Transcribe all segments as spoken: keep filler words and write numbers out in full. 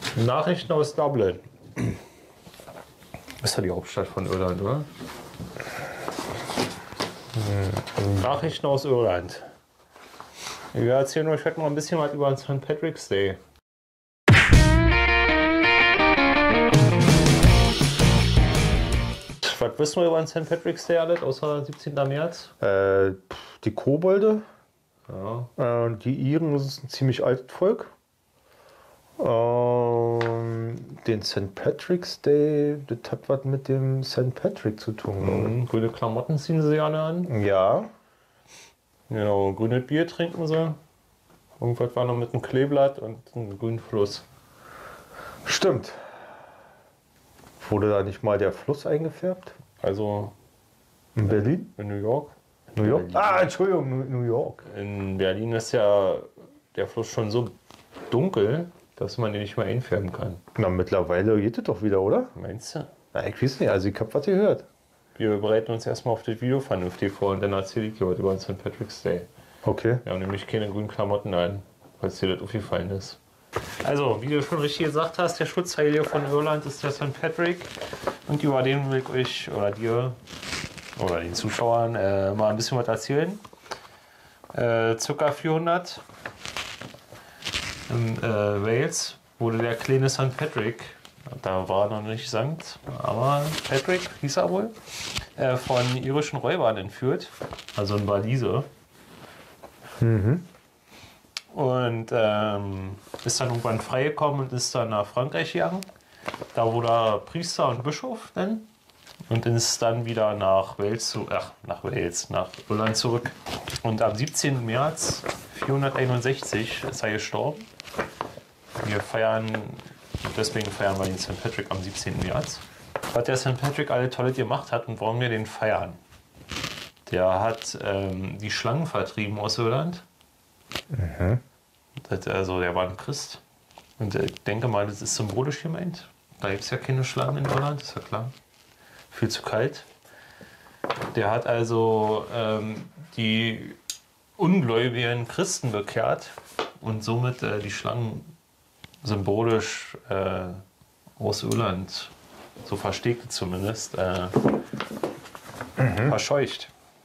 Nachrichten aus Dublin. Ist ja die Hauptstadt von Irland, oder? Hm. Nachrichten aus Irland. Wir erzählen euch heute mal ein bisschen was über den Sankt Patrick's Day. Was wissen wir über den Sankt Patrick's Day alles, außer siebzehnten März? Äh, die Kobolde. Ja. Äh, die Iren, das ist ein ziemlich altes Volk. Ähm, den Sankt Patrick's Day, das hat was mit dem Sankt Patrick zu tun. Mhm. Grüne Klamotten ziehen sie gerne an. Ja. Genau, grünes Bier trinken sie. Irgendwas war noch mit einem Kleeblatt und einem grünen Fluss. Stimmt. Wurde da nicht mal der Fluss eingefärbt? Also in Berlin? In New York. New York? Ah, Entschuldigung, New York. In Berlin ist ja der Fluss schon so dunkel, dass man den nicht mehr einfärben kann. Na, mittlerweile geht es doch wieder, oder? Meinst du? Na, ich weiß nicht, also ich hab was gehört. Wir bereiten uns erstmal auf das Video vernünftig vor und dann erzähle ich dir heute über den Sankt Patrick's Day. Okay. Wir haben nämlich keine grünen Klamotten an, falls dir das aufgefallen ist. Also, wie du schon richtig gesagt hast, der Schutzheilige von Irland ist der Sankt Patrick. Und über den will ich euch oder dir oder den Zuschauern äh, mal ein bisschen was erzählen. Äh, circa vierhundert in äh, Wales wurde der kleine Sankt Patrick, da war er noch nicht Sankt, aber Patrick hieß er wohl, äh, von irischen Räubern entführt, also in Waliser. Mhm. Und ähm, ist dann irgendwann freigekommen und ist dann nach Frankreich gegangen. Da wurde er Priester und Bischof dann. Und ist dann wieder nach Wales, zu, ach, nach Wales, nach Irland zurück. Und am siebzehnten März vierhunderteinundsechzig ist er gestorben. Wir feiern, deswegen feiern wir den Sankt Patrick am siebzehnten März. Was der Sankt Patrick alle Tolle gemacht hat und warum wir den feiern. Der hat ähm, die Schlangen vertrieben aus Irland. Mhm. Das, also der war ein Christ. Und ich denke mal, das ist symbolisch gemeint. Da gibt es ja keine Schlangen in Irland, ist ja klar. Viel zu kalt. Der hat also ähm, die ungläubigen Christen bekehrt und somit äh, die Schlangen symbolisch äh, aus Irland, so versteht zumindest, äh, mhm. verscheucht.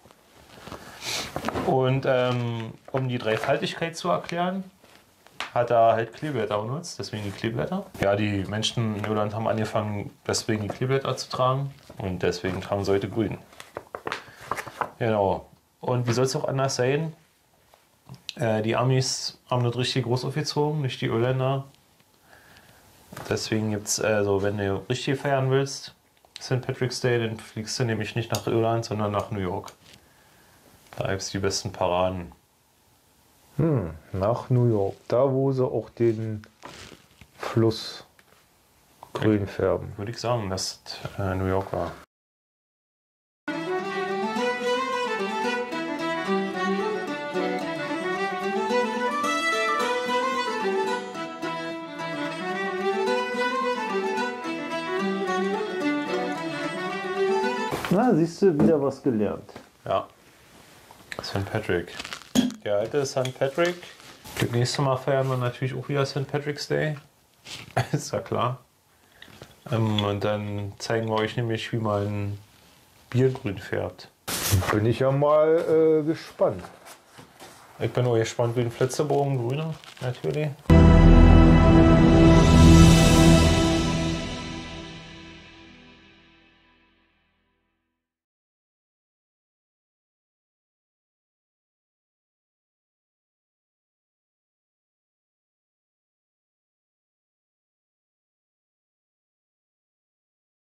Und ähm, um die Dreifaltigkeit zu erklären, hat er halt Kleeblätter benutzt, deswegen die Kleeblätter. Ja, die Menschen in Irland haben angefangen, deswegen die Kleeblätter zu tragen und deswegen tragen sie heute grün. Genau. Und wie soll es auch anders sein? Äh, die Amis haben das richtig groß aufgezogen, nicht die Irländer. Deswegen gibt es, also wenn du richtig feiern willst, Sankt Patrick's Day, dann fliegst du nämlich nicht nach Irland, sondern nach New York. Da gibt es die besten Paraden. Hm, nach New York, da wo sie auch den Fluss grün färben. Würde ich sagen, dass äh, New York war. Na, siehst du, wieder was gelernt. Ja. Sankt Patrick. Der alte Sankt Patrick. Das nächste Mal feiern wir natürlich auch wieder Sankt Patrick's Day. Ist ja klar. Ähm, und dann zeigen wir euch nämlich, wie man Bier grün färbt. Bin ich ja mal äh, gespannt. Ich bin auch gespannt wie ein Flitzebogen grüner, natürlich.